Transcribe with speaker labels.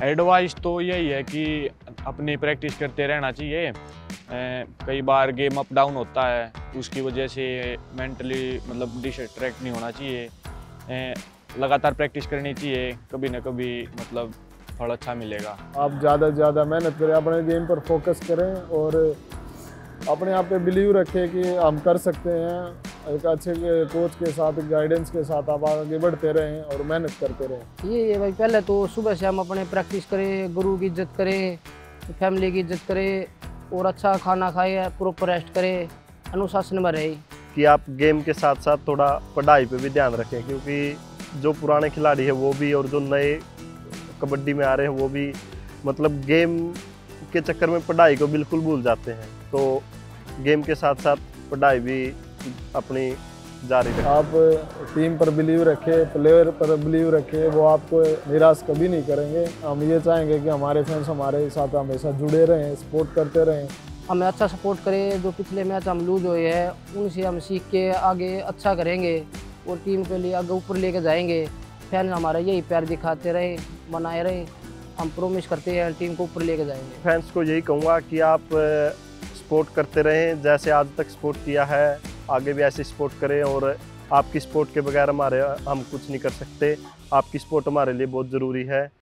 Speaker 1: Advice तो यही है कि अपनी प्रैक्टिस करते रहना चाहिए। कई बार गेम अप डाउन होता है, उसकी वजह से मेंटली मतलब डिस्ट्रैक्ट नहीं होना चाहिए। लगातार प्रैक्टिस करनी चाहिए, कभी ना कभी मतलब फल अच्छा मिलेगा।
Speaker 2: आप ज़्यादा से ज़्यादा मेहनत करें, अपने गेम पर फोकस करें और अपने आप पे बिलीव रखें कि हम कर सकते हैं। एक अच्छे कोच के साथ, गाइडेंस के साथ आप आगे बढ़ते रहें और मेहनत करते रहें।
Speaker 3: ये भाई पहले तो सुबह से हम अपने प्रैक्टिस करें, गुरु की इज्जत करें, फैमिली की इज्जत करें और अच्छा खाना खाए, प्रॉपर रेस्ट करें, अनुशासन में रहे।
Speaker 4: कि आप गेम के साथ साथ थोड़ा पढ़ाई पे भी ध्यान रखें, क्योंकि जो पुराने खिलाड़ी है वो भी और जो नए कबड्डी में आ रहे हैं वो भी मतलब गेम के चक्कर में पढ़ाई को बिल्कुल भूल जाते हैं। तो गेम के साथ साथ पढ़ाई भी अपनी जारी रखें।
Speaker 2: आप टीम पर बिलीव रखें, प्लेयर पर बिलीव रखें, वो आपको निराश कभी नहीं करेंगे। हम ये चाहेंगे कि हमारे फैंस हमारे साथ हमेशा जुड़े रहें, सपोर्ट करते रहें।
Speaker 3: हमें अच्छा सपोर्ट करें। जो पिछले मैच हम लूज हुए हैं उनसे हम सीख के आगे अच्छा करेंगे और टीम के लिए आगे ऊपर लेके जाएंगे। फैन हमारा यही प्यार दिखाते रहे, बनाए रहे। हम प्रॉमिस करते हैं टीम को ऊपर लेके जाएंगे।
Speaker 4: फैंस को यही कहूँगा कि आप सपोर्ट करते रहें, जैसे आज तक सपोर्ट किया है आगे भी ऐसे सपोर्ट करें। और आपकी सपोर्ट के बगैर हम कुछ नहीं कर सकते। आपकी सपोर्ट हमारे लिए बहुत ज़रूरी है।